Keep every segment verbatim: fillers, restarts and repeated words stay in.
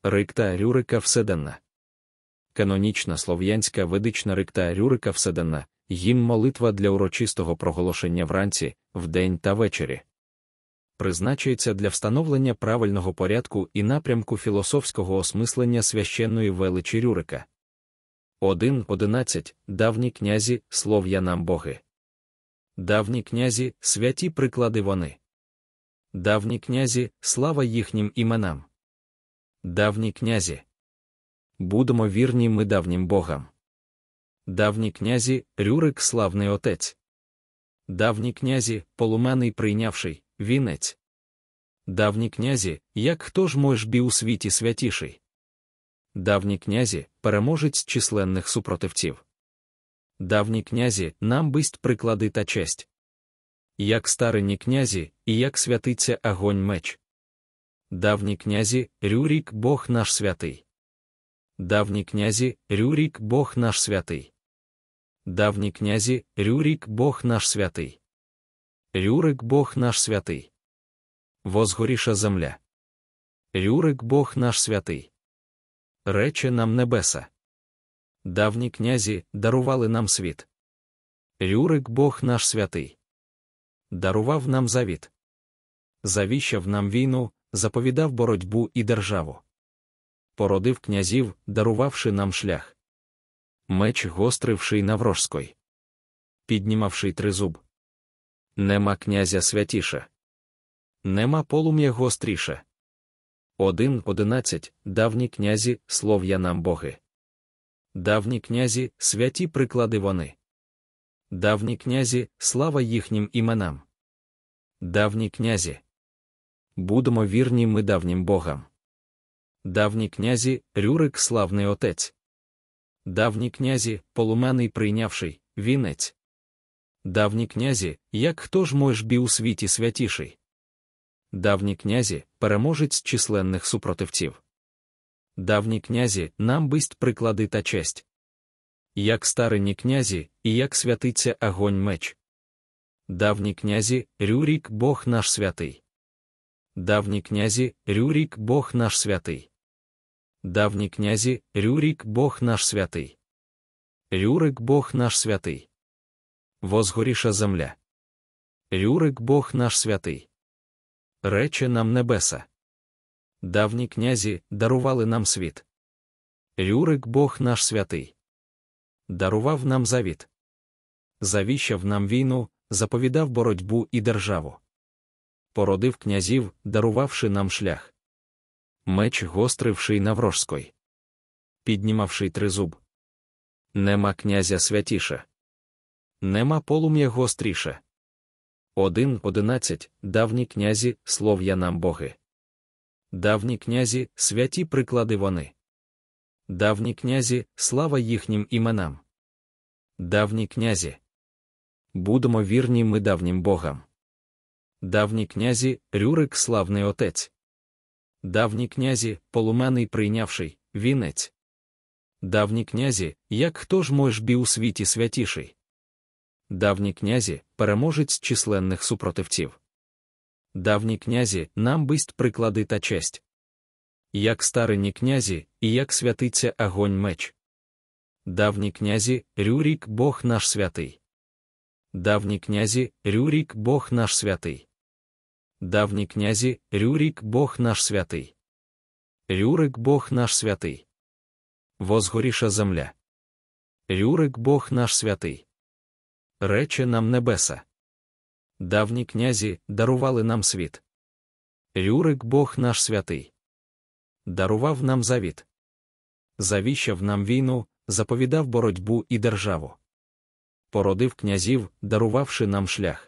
Рикта Рюрика Вседенна. Канонічна слов'янська ведична рикта Рюрика Вседенна – гімн молитва для урочистого проголошення вранці, вдень та ввечері. Призначається для встановлення правильного порядку і напрямку філософського осмислення священної величі Рюрика. один одинадцять. Давні князі, слов'янам боги. Давні князі, святі приклади вони. Давні князі, слава їхнім іменам. Давні князі. Будемо вірні ми давнім богам. Давні князі, Рюрик славний отець. Давні князі, полум'яний прийнявший, вінець. Давні князі, як хто ж може бі у світі святіший. Давні князі, переможець численних супротивців. Давні князі, нам бисть приклади та честь. Як старинні князі, і як святиться огонь меч. Давні князі, Рюрік Бог наш святий. Давні князі, Рюрік Бог наш святий. Давні князі, Рюрік Бог наш святий. Рюрик Бог наш святий. Возгоріша земля. Рюрик Бог наш святий. Рече нам небеса. Давні князі дарували нам світ. Рюрик Бог наш святий. Дарував нам завіт. Завіщав нам війну, заповідав боротьбу і державу. Породив князів, дарувавши нам шлях. Меч гостривший наврожской. Піднімавший тризуб. Нема князя святіше. Нема полум'я гостріше. один одинадцять. Давні князі, слов'янам боги. Давні князі, святі приклади вони. Давні князі, слава їхнім іменам. Давні князі. Будемо вірні ми давнім богам. Давні князі, Рюрик славний отець. Давні князі, полум'яний прийнявший, вінець. Давні князі, як хто ж може бі у світі святіший. Давні князі, переможець численних супротивців. Давні князі, нам бисть приклади та честь. Як старинні князі, і як святиться огонь меч. Давні князі, Рюрік Бог наш святий. Давні князі, Рюрік Бог наш святий. Давні князі, Рюрік Бог наш святий. Рюрик Бог наш святий. Возгоріша земля. Рюрик Бог наш святий. Рече нам небеса. Давні князі дарували нам світ. Рюрик Бог наш святий. Дарував нам завіт. Завіщав нам війну, заповідав боротьбу і державу. Породив князів, дарувавши нам шлях. Меч гостривший наврожской. Піднімавший тризуб. Нема князя святіше. Нема полум'я гостріше. один одинадцять. Давні князі, слов'янам боги. Давні князі, святі приклади вони. Давні князі, слава їхнім іменам. Давні князі. Будемо вірні ми давнім богам. Давні князі, Рюрик славний отець. Давні князі, полум'яний прийнявший, вінець. Давні князі, як хто ж може бі у світі святіший. Давні князі, переможець численних супротивців. Давні князі, нам бисть приклади та честь. Як старинні князі, і як святиться огонь меч. Давні князі, Рюрік Бог наш святий. Давні князі, Рюрік Бог наш святий. Давні князі, Рюрік Бог наш святий. Рюрик Бог наш святий. Возгоріша земля. Рюрик Бог наш святий. Рече нам небеса. Давні князі дарували нам світ. Рюрик Бог наш святий. Дарував нам завіт. Завіщав нам війну, заповідав боротьбу і державу. Породив князів, дарувавши нам шлях.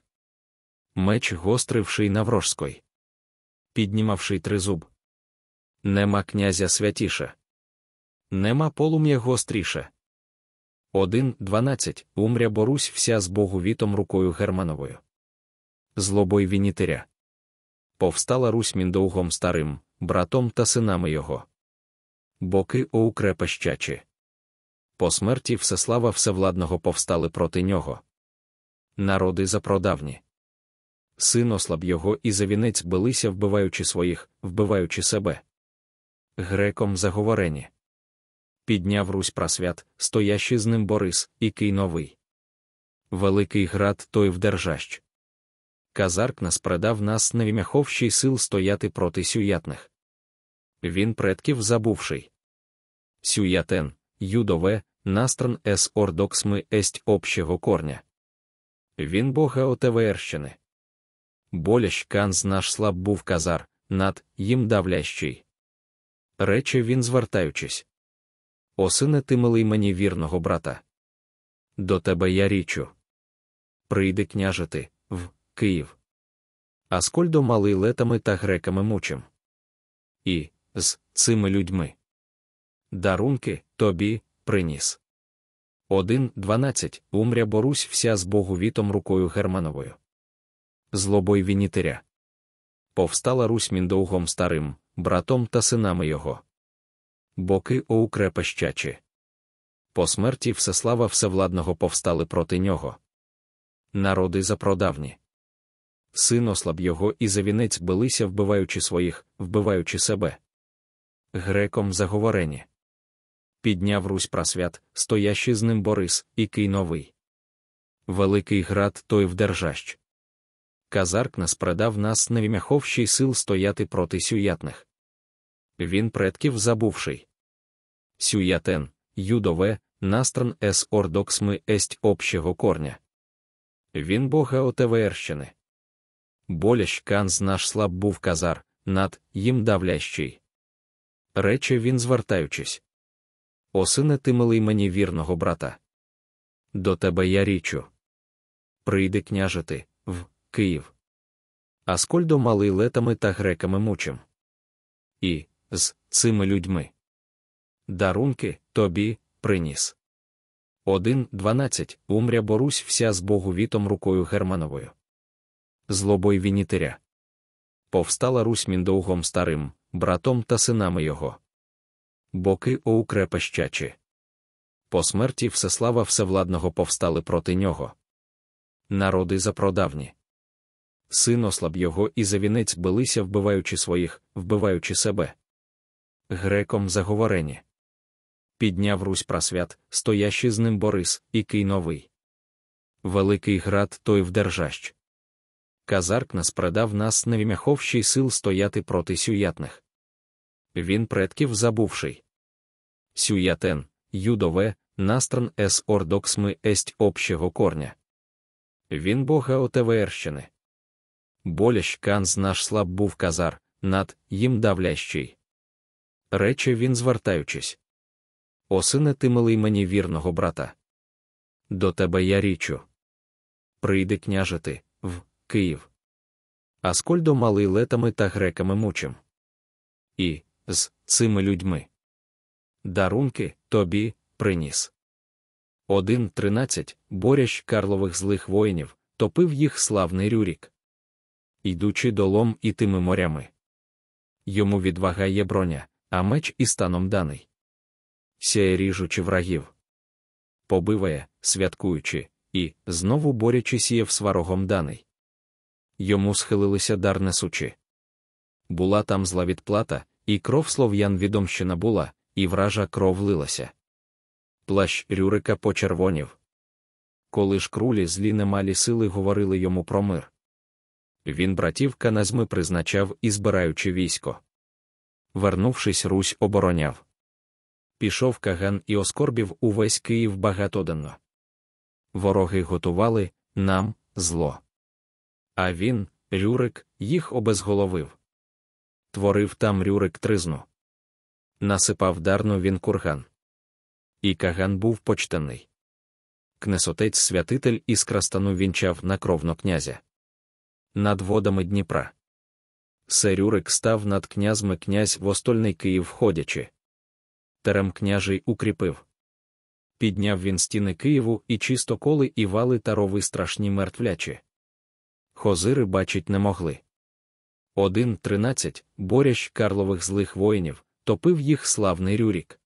Меч гостривший наврожской. Піднімавший тризуб. Нема князя святіше. Нема полум'я гостріше. один дванадцять. Умря Борусь вся з Богу вітом рукою Германовою. Злобой вінітиря. Повстала Русь міндовгом старим, братом та синами його. Боки оукрепощачі. По смерті Всеслава Всевладного повстали проти нього. Народи запродавні. Син ослаб його і за вінець билися, вбиваючи своїх, вбиваючи себе. Греком заговорені. Підняв Русь прасвят, стоящий з ним Борис, і Кий новий. Великий град той вдержащ. Казарк нас предав нас невім'яховщий сил стояти проти сюятних. Він предків забувший. Сюятен, юдове, настран ес ордоксми есть общего корня. Він бога отеверщини. Болящ канз наш слаб був казар, над їм давлящий. Рече він звертаючись. О сине ти милий мені вірного брата. До тебе я річу. Прийди княжити, в Київ. Аскольдо малий летами та греками мучим. І, з цими людьми. Дарунки тобі приніс. один дванадцять Умря Борусь вся з Богу вітом рукою Германовою. Злобой вінітиря. Повстала Русь міндовгом старим, братом та синами його. Боки оукрепещачі. По смерті Всеслава Всевладного повстали проти нього. Народи запrodавні. Син ослаб його і за вінець билися, вбиваючи своїх, вбиваючи себе. Греком заговорені. Підняв Русь прасвят, стоящий з ним Борис, і Кий новий. Великий град той вдержащ. Казарк нас предав нас невім'яховщий сил стояти проти сюятних. Він предків забувший. Сюятен, юдове, настран ес ордоксми есть общего корня. Він бога отеверщини. Болящ канз наш слаб був казар, над їм давлящий. Рече він звертаючись. О сине ти милий мені вірного брата. До тебе я річу. Прийди княжити, в Київ. Аскольдо малий летами та греками мучим. І, з цими людьми. Дарунки тобі приніс. один дванадцять Умря Борусь вся з Богу вітом рукою Германовою. Злобой вінітиря. Повстала Русь міндовгом старим, братом та синами його. Боки оукрепещачі. По смерті Всеслава Всевладного повстали проти нього. Народи запrodавні. Син ослаб його і за вінець билися, вбиваючи своїх, вбиваючи себе. Греком заговорені. Підняв Русь прасвят, стоящий з ним Борис, і Кий новий. Великий град той вдержащ. Казарк нас предав нас невім'яховщий сил стояти проти сюятних. Він предків забувший. Сюятен, юдове, настран ес ордоксми есть общего корня. Він бога отеверщини. Болящ канз наш слаб був казар, над їм давлящий. Рече він звертаючись. О сине ти милий мені вірного брата. До тебе я річу. Прийди княжити, в Київ. Аскольдо малий летами та греками мучим. І, з цими людьми. Дарунки тобі приніс. один тринадцять Борящ Карлових злих воїнів, топив їх славний Рюрік. Йдучи долом і тими морями. Йому відвага є броня, а меч і станом даний. Сяє ріжучи врагів. Побиває, святкуючи, і, знову борячись є в сварогом даний. Йому схилилися дар несучи. Була там зла відплата, і кров слов'ян відомщина була, і вража кров лилася. Плащ Рюрика почервонів. Коли ж крулі злі немалі сили говорили йому про мир. Він братів каназьми призначав і збираючи військо. Вернувшись, Русь обороняв. Пішов Каган і оскорбів увесь Київ багатоденно. Вороги готували нам зло. А він, Рюрик, їх обезголовив. Творив там Рюрик тризну. Насипав дарно він курган. І Каган був почтенний. Кнесотець святитель із крастану вінчав на кровно князя. Над водами Дніпра. Се Рюрик став над князьми князь в остольний Київ входячи. Терем княжий укріпив. Підняв він стіни Києву і чистоколи і вали та рови страшні мертвлячі. Хозири бачить не могли. один тринадцять Борящ Карлових злих воїнів, топив їх славний Рюрік.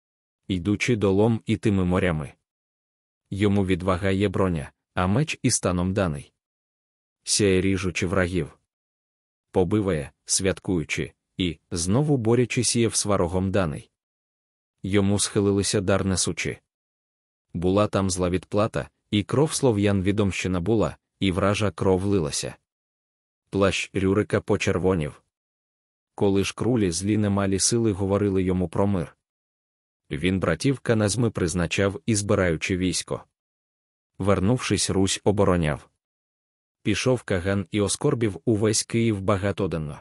Йдучи долом і тими морями. Йому відвага є броня, а меч і станом даний. Сяє ріжучи врагів. Побиває, святкуючи, і, знову борячи сіяв сварогом даний. Йому схилилися дар несучи. Була там зла відплата, і кров слов'ян відомщена була, і вража кров лилася. Плащ Рюрика почервонів. Коли ж крулі злі немалі сили говорили йому про мир. Він братів Каназми призначав і збираючи військо. Вернувшись, Русь обороняв. Пішов Каган і оскорбів увесь Київ багатоденно.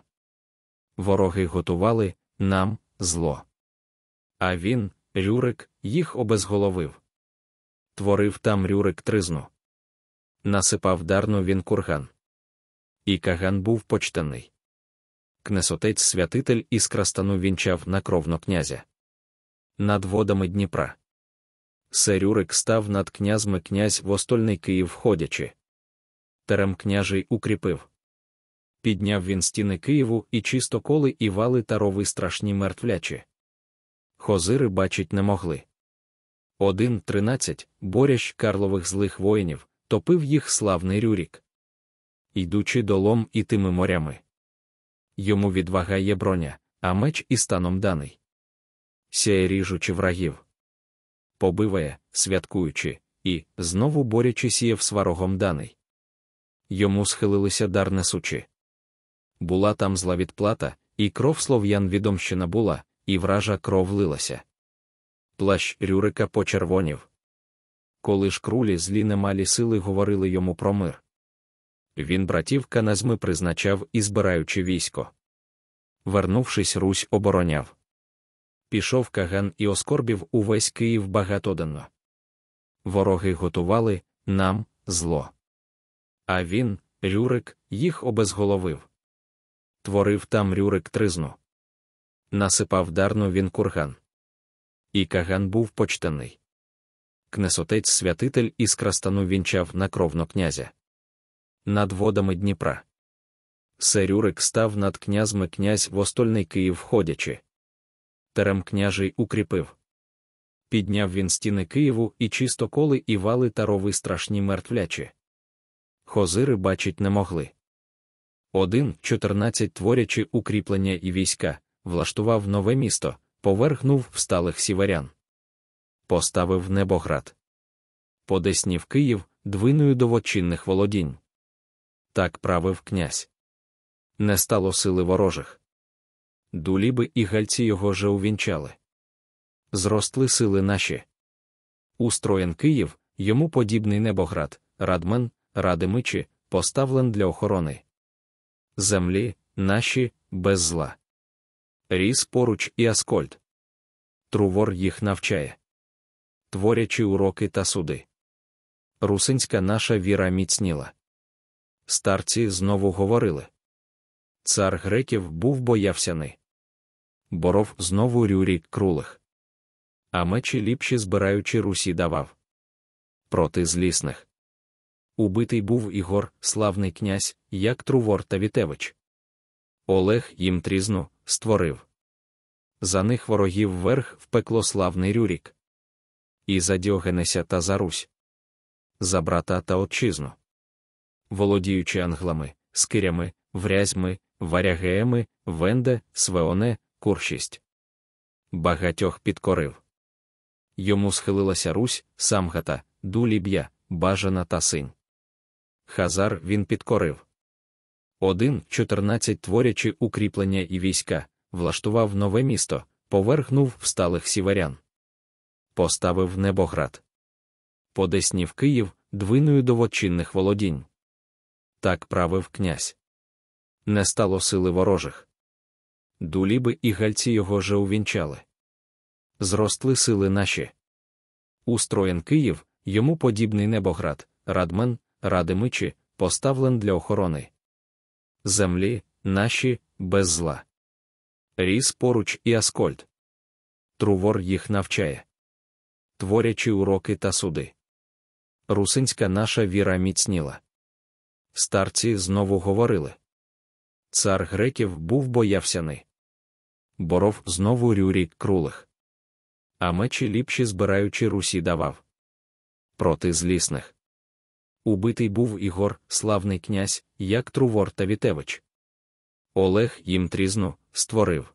Вороги готували нам зло. А він, Рюрик, їх обезголовив. Творив там Рюрик тризну. Насипав дарно він курган. І Каган був почтений. Кнесотець святитель із крастану вінчав на кровно князя. Над водами Дніпра. Се Рюрик став над князьми князь в остольний Київ входячи. Терем княжий укріпив. Підняв він стіни Києву і чисто коли і вали та рови страшні мертвлячі. Хозири бачить не могли. Один тринадцять, борящ Карлових злих воїнів, топив їх славний Рюрік. Йдучи долом і тими морями. Йому відвага є броня, а меч і станом даний. Сяє ріжучи врагів. Побиває, святкуючи, і, знову борячи сіяв сварогом даний. Йому схилилися дар несучи. Була там зла відплата, і кров слов'ян відомщена була, і вража кров лилася. Плащ Рюрика почервонів. Коли ж крулі злі немалі сили говорили йому про мир. Він братів Каназми призначав і збираючи військо. Вернувшись, Русь обороняв. Пішов Каган і оскорбів увесь Київ багатоденно. Вороги готували нам зло. А він, Рюрик, їх обезголовив. Творив там Рюрик тризну. Насипав дарно він курган. І Каган був почтений. Кнесотець святитель із крастану вінчав на кровно князя. Над водами Дніпра. Се Рюрик став над князьми князь в остольний Київ входячи. Терем княжий укріпив. Підняв він стіни Києву і чисто коли і вали та рови страшні мертвлячі. Хозири бачить не могли. Один чотирнадцять творячи укріплення і війська, влаштував нове місто, повергнув всталих сіверян. Поставив Небоград. Подеснів Київ двиною до вотчинних володінь. Так правив князь. Не стало сили ворожих. Дуліби і гальці його же увінчали. Зростли сили наші. Устроєн Київ, йому подібний Небоград, Радмен, Радимичі, поставлен для охорони. Землі, наші, без зла. Ріс поруч і Аскольд. Трувор їх навчає. Творячи уроки та суди. Русинська наша віра міцніла. Старці знову говорили. Цар греків був боявсяний. Боров знову Рюрік крулих. А мечі ліпші збираючи Русі давав. Проти злісних. Убитий був Ігор, славний князь, як Трувор та Вітевич. Олег їм трізну створив. За них ворогів верх в пекло славний Рюрік. І за Діогенеся та за Русь. За брата та отчизну. Володіючи англами, скирями, врязьми, варягеями, Венде, Свеоне, Куршість. Багатьох підкорив. Йому схилилася Русь, Самгата, Дуліб'я, Бажана та Синь. Хазар він підкорив. Один чотирнадцять творячи укріплення і війська, влаштував нове місто, повергнув всталих сіверян. Поставив Небоград. Подеснів Київ двиною до вотчинних володінь. Так правив князь. Не стало сили ворожих. Дуліби і гальці його же увінчали. Зростли сили наші. Устроєн Київ, йому подібний Небоград, Радмен, Радимичі, поставлен для охорони. Землі, наші, без зла. Ріс поруч і Аскольд. Трувор їх навчає. Творячи уроки та суди. Русинська наша віра міцніла. Старці знову говорили. Цар греків був боявсяний. Боров знову Рюрік крулих. А мечі ліпші збираючи Русі давав. Проти злісних. Убитий був Ігор, славний князь, як Трувор та Вітевич. Олег їм трізну створив.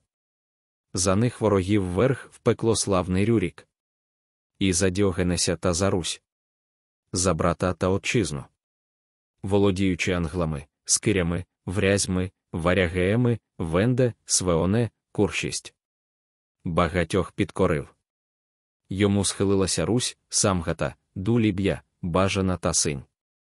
За них ворогів вверх в пекло славний Рюрік. І за Діогенеся та за Русь. За брата та отчизну. Володіючи англами, скирями, врязьми, варягеями, Венде, Свеоне, Куршість. Багатьох підкорив. Йому схилилася Русь, Самгата, Дуліб'я, Бажана та Синь.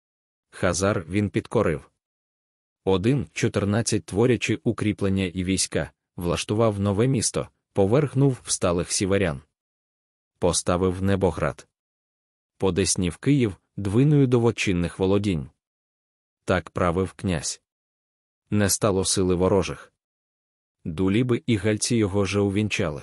Хазар він підкорив. Один чотирнадцять творячи укріплення і війська, влаштував нове місто, повергнув всталих сіверян. Поставив Небоград. Подеснів Київ, двиною до вотчинних володінь. Так правив князь. Не стало сили ворожих. Дуліби і гальці його же увінчали.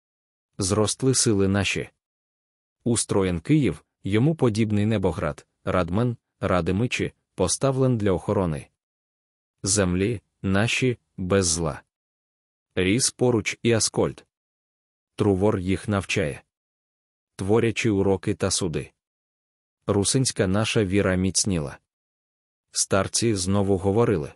Зростли сили наші. Устроєн Київ, йому подібний Небоград, Радмен, Радимичі, поставлен для охорони. Землі, наші, без зла. Ріс поруч і Аскольд. Трувор їх навчає. Творячи уроки та суди. Русинська наша віра міцніла. Старці знову говорили.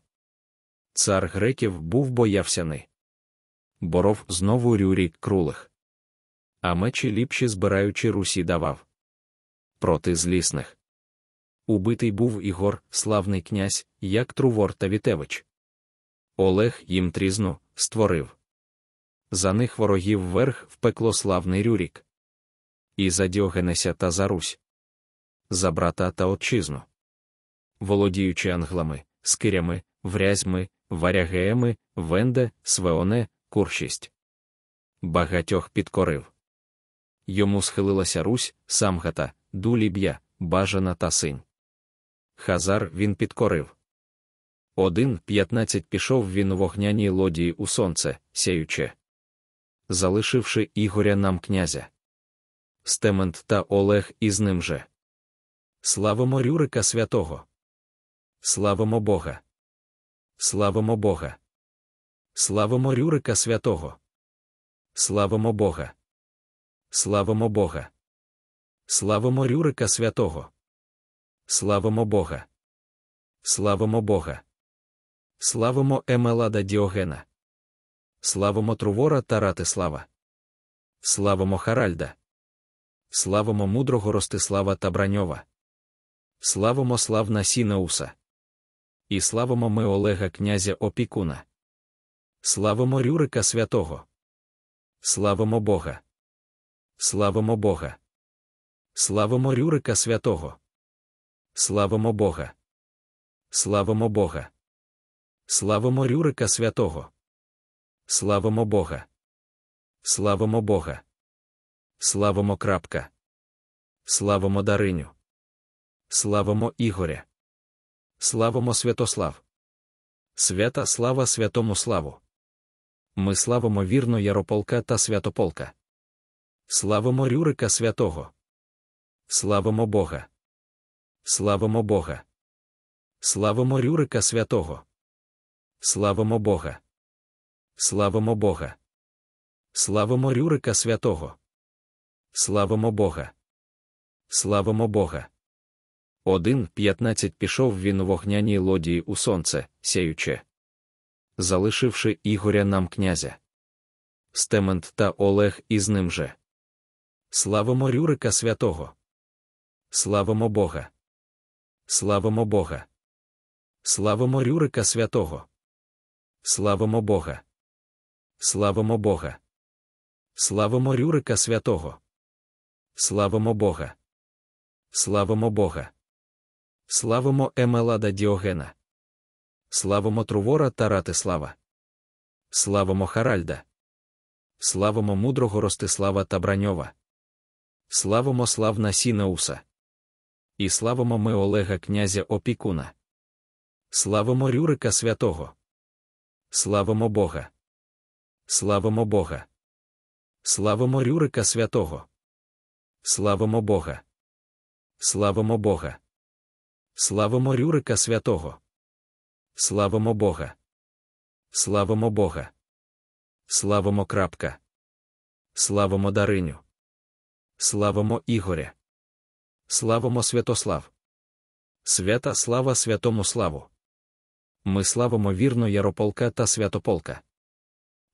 Цар греків був боявсяний. Боров знову Рюрік крулих. А мечі ліпші збираючи Русі давав. Проти злісних. Убитий був Ігор, славний князь, як Трувор та Вітевич. Олег їм трізну створив. За них ворогів вверх в пекло славний Рюрік. І за Діогенеся та за Русь. За брата та отчизну. Володіючи англами, скирями, врязьми, варягеями, Венде, Свеоне, Куршість. Багатьох підкорив. Йому схилилася Русь, Самгата, Дуліб'я, Бажана та Синь. Хазар він підкорив. Один п'ятнадцять пішов він у вогняній лодії у сонце, сяюче. Залишивши Ігоря нам князя. Стемент та Олег із ним же. Славимо Рюрика святого. Славимо Бога. Славимо Бога. Славимо Рюрика святого. Славимо Бога. Славимо Бога. Славимо Рюрика святого. Славимо Бога. Славимо Бога. Славимо Емелада Діогена. Славимо Трувора та Ратислава. Славимо Харальда. Славимо мудрого Ростислава та Браньова. Славимо славна Сінеуса. І славимо ми Олега князя Опікуна. Славимо Рюрика святого. Славимо Бога. Славимо Бога. Славимо Рюрика святого. Славимо Бога. Славимо Бога. Славимо Рюрика святого. Славимо Бога. Славимо Бога. Славимо Крапка. Славимо Дариню. Славимо Ігоря. Славимо Святослав. Свята слава святому славу. Ми славимо вірно Ярополка та Святополка. Славимо Рюрика святого. Славимо Бога. Славимо Бога. Славимо Рюрика святого. Славимо Бога. Славимо Бога. Славимо Рюрика святого. Славимо Бога. Славимо Бога. Один п'ятнадцять пішов він у вогняній лодії у сонце, сяюче. Залишивши Ігоря нам князя. Стемент та Олег із ним же. Славимо Рюрика святого. Славимо Бога. Славимо Бога. Славимо Рюрика святого. Славимо Бога. Славимо Бога. Славимо Рюрика святого. Славимо Бога. Славимо Бога. Славимо Емелада Діогена. Славимо Трувора та Ратислава. Славимо Харальда. Славимо мудрого Ростислава та Браньова. Славимо славна Сінеуса. І славимо ми Олега князя Опікуна. Славимо Рюрика святого. Славимо Бога. Славимо Бога. Славимо Рюрика святого. Славимо Бога. Славимо Бога. Славимо Рюрика святого. Славимо Бога. Славимо Бога. Славимо Крапка. Славимо Дариню. Славимо Ігоря. Славимо Святослав. Свята слава святому славу. Ми славимо вірно Ярополка та Святополка.